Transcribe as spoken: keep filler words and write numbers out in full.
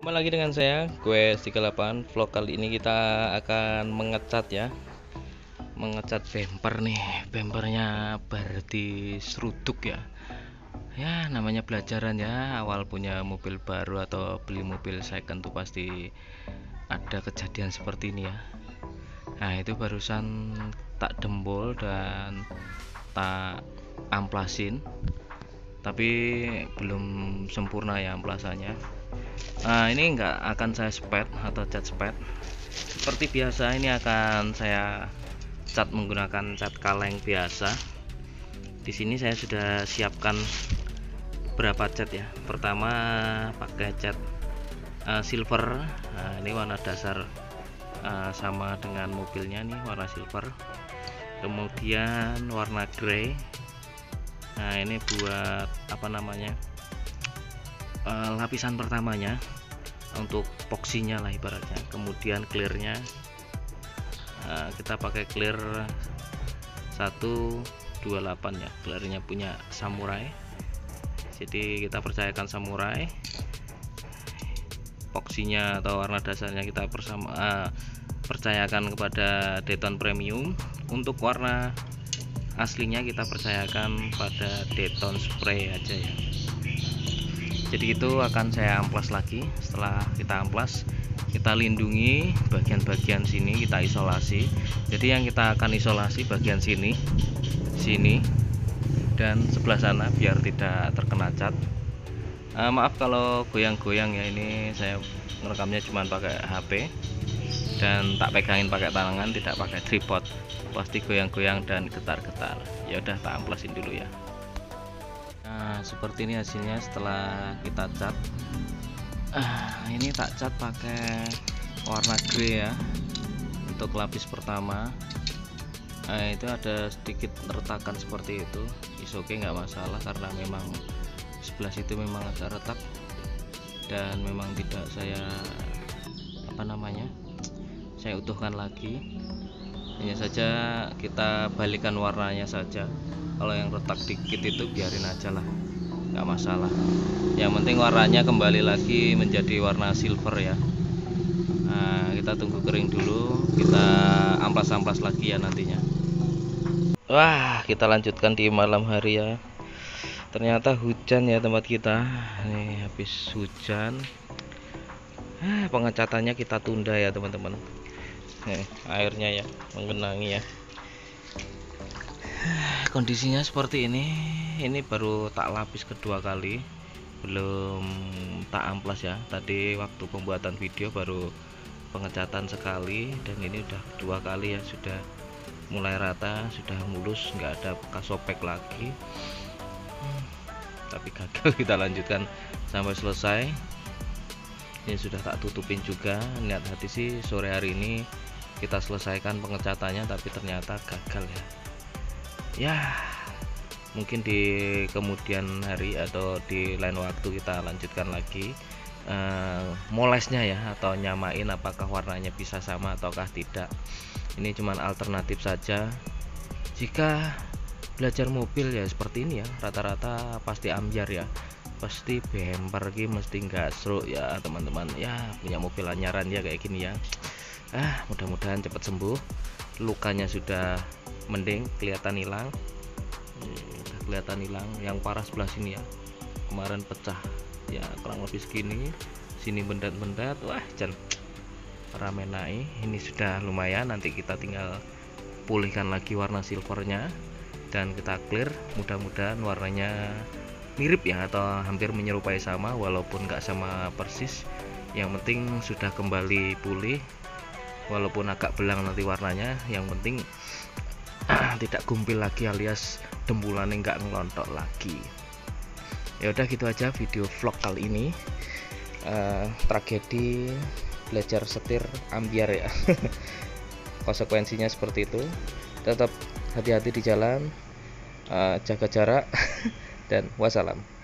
Jumpa lagi dengan saya, gue tiga delapan. Vlog kali ini kita akan mengecat ya, mengecat bumper nih. Bumpernya berarti seruduk ya. Ya namanya pelajaran ya. Awal punya mobil baru atau beli mobil second tuh pasti ada kejadian seperti ini ya. Nah itu barusan tak dembol dan tak amplasin, tapi belum sempurna ya amplasannya. Nah ini enggak akan saya spet atau cat spet seperti biasa. Ini akan saya cat menggunakan cat kaleng biasa. Di sini saya sudah siapkan beberapa cat ya. Pertama pakai cat uh, silver. Nah, ini warna dasar uh, sama dengan mobilnya nih, warna silver. Kemudian warna grey. Nah ini buat apa namanya, uh, lapisan pertamanya untuk epoksinya lah ibaratnya. Kemudian clearnya uh, kita pakai clear seratus dua puluh delapan ya, clearnya punya Samurai. Jadi kita percayakan Samurai. Epoksinya atau warna dasarnya kita bersama uh, percayakan kepada Dayton Premium. Untuk warna aslinya kita percayakan pada Dayton Spray aja ya. Jadi itu akan saya amplas lagi. Setelah kita amplas, kita lindungi bagian-bagian sini, kita isolasi. Jadi yang kita akan isolasi bagian sini, sini, dan sebelah sana biar tidak terkena cat. Uh, maaf kalau goyang-goyang ya, ini saya merekamnya cuma pakai H P dan tak pegangin pakai tangan, tidak pakai tripod. Pasti goyang-goyang dan getar-getar. Ya udah, tak amplasin dulu ya. Nah seperti ini hasilnya setelah kita cat. Ah, ini tak cat pakai warna grey ya untuk lapis pertama. Nah, itu ada sedikit retakan seperti itu. Is oke, nggak masalah karena memang sebelah situ memang agak retak dan memang tidak saya apa namanya saya utuhkan lagi. Hanya saja kita balikan warnanya saja. Kalau yang retak dikit itu biarin aja lah, nggak masalah. Yang penting warnanya kembali lagi menjadi warna silver ya. Nah, kita tunggu kering dulu, kita amplas-amplas lagi ya nantinya. Wah, kita lanjutkan di malam hari ya. Ternyata hujan ya tempat kita. Nih habis hujan, eh, pengecatannya kita tunda ya teman-teman. Nih airnya ya menggenangi ya. Kondisinya seperti ini. Ini baru tak lapis kedua kali, belum tak amplas ya. Tadi waktu pembuatan video baru pengecatan sekali, dan ini udah dua kali ya. Sudah mulai rata, sudah mulus, nggak ada bekas sobek lagi. hmm, tapi gagal. Kita lanjutkan sampai selesai. Ini sudah tak tutupin juga. Niat hati sih sore hari ini kita selesaikan pengecatannya, tapi ternyata gagal ya. Ya mungkin di kemudian hari atau di lain waktu kita lanjutkan lagi uh, molesnya ya, atau nyamain apakah warnanya bisa sama ataukah tidak. Ini cuman alternatif saja. Jika belajar mobil ya seperti ini ya, rata-rata pasti ambyar ya, pasti bumper ki mesti nggak seru ya teman-teman ya. Punya mobil anyaran ya kayak gini ya. Ah mudah-mudahan cepat sembuh. Lukanya sudah mending, kelihatan hilang. Udah kelihatan hilang. Yang parah sebelah sini ya, kemarin pecah ya, kurang lebih segini. Sini bendat-bendat. Wah jan ramenai. Ini sudah lumayan. Nanti kita tinggal pulihkan lagi warna silvernya dan kita clear. Mudah-mudahan warnanya mirip ya, atau hampir menyerupai sama, walaupun nggak sama persis. Yang penting sudah kembali pulih, walaupun agak belang nanti warnanya. Yang penting tidak gumpil lagi, alias dembulannya nggak ngelontok lagi. Ya udah gitu aja video vlog kali ini. uh, tragedi belajar setir ambyar ya. Konsekuensinya seperti itu. Tetap hati-hati di jalan, uh, jaga jarak dan wassalam.